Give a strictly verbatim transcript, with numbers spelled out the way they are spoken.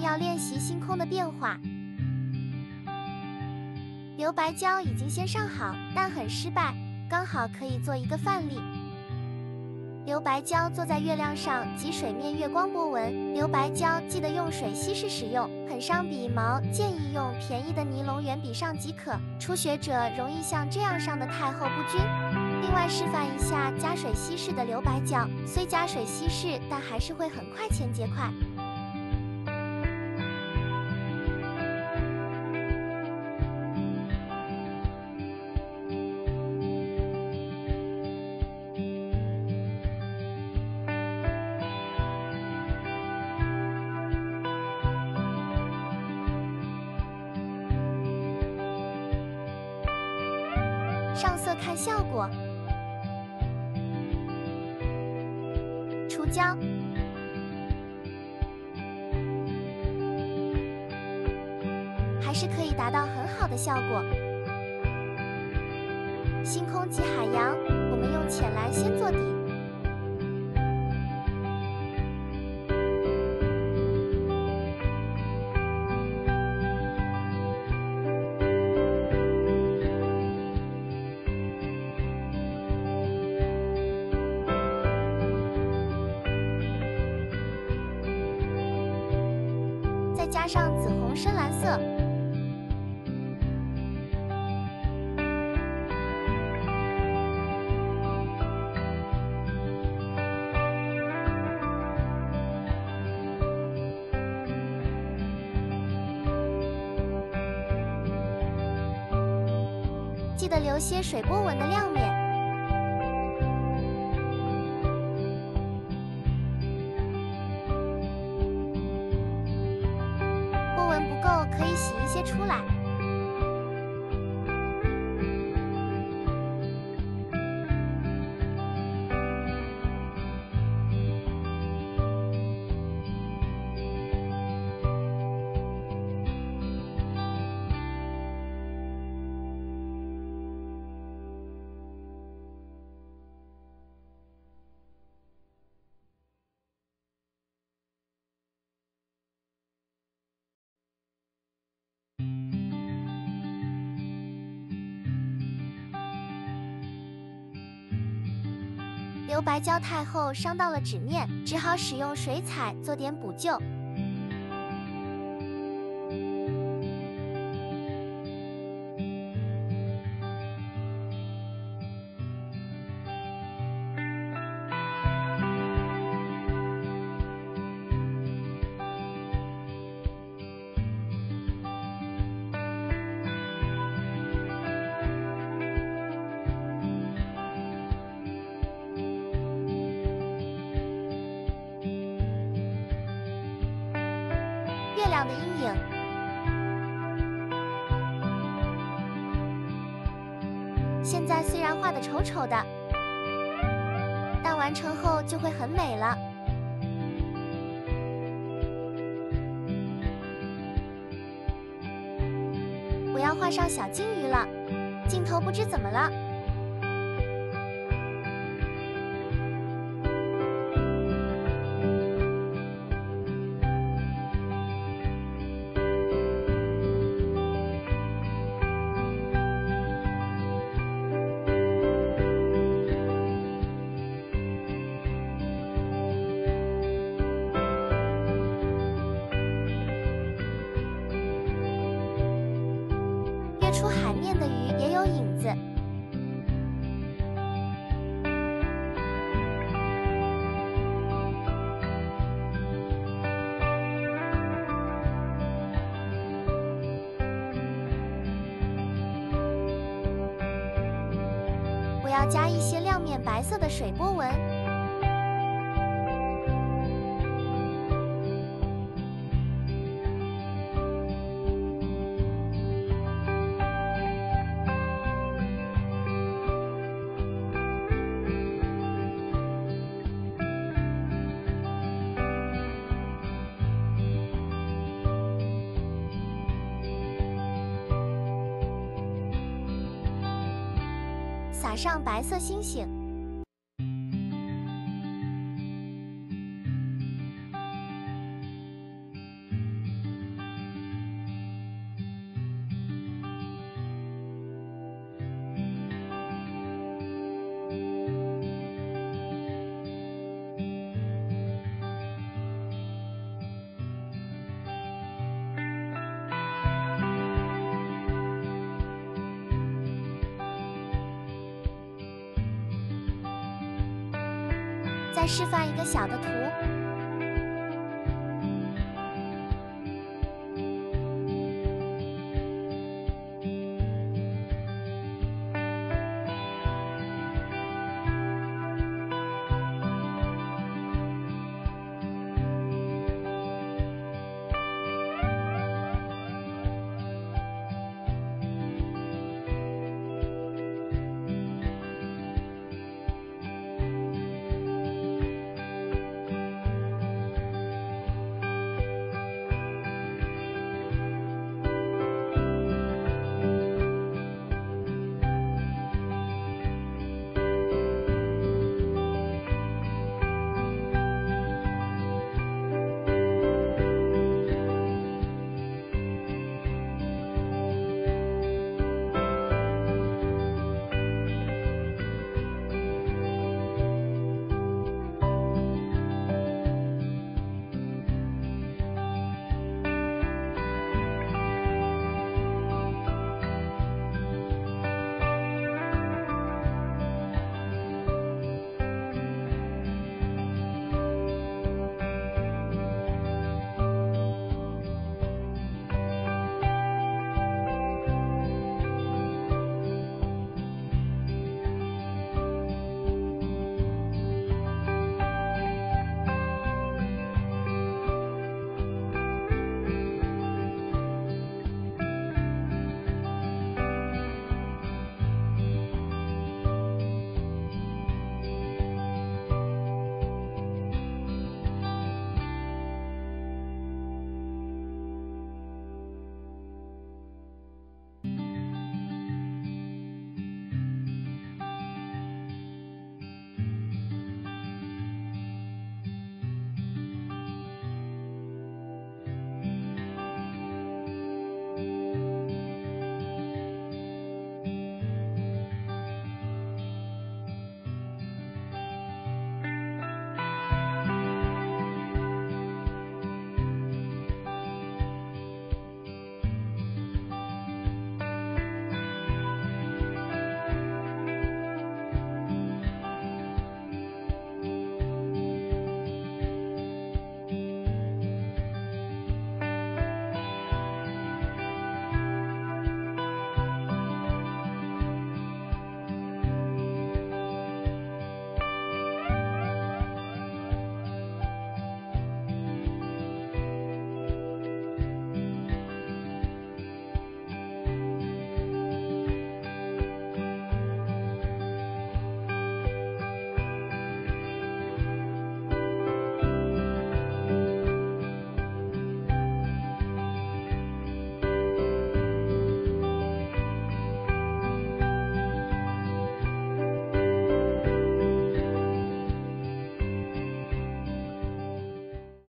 要练习星空的变化。留白胶已经先上好，但很失败，刚好可以做一个范例。留白胶做在月亮上及水面月光波纹。留白胶记得用水稀释使用，很伤笔毛，建议用便宜的尼龙圆笔上即可。初学者容易像这样上的太厚不均。另外示范一下加水稀释的留白胶，虽加水稀释，但还是会很快前结块。上色看效果。除胶。还是可以达到很好的效果。星空及海洋，我们用浅蓝先做底。加上紫红深蓝色，记得留些水波纹的亮面。可以洗一些出来。留白胶太厚，伤到了纸面，只好使用水彩做点补救。月亮的阴影，现在虽然画的丑丑的，但完成后就会很美了。我要画上小金鱼了，镜头不知怎么了。出海面的鱼也有影子，我要加一些亮面白色的水波纹。撒上白色星星， 再示范一个小的图。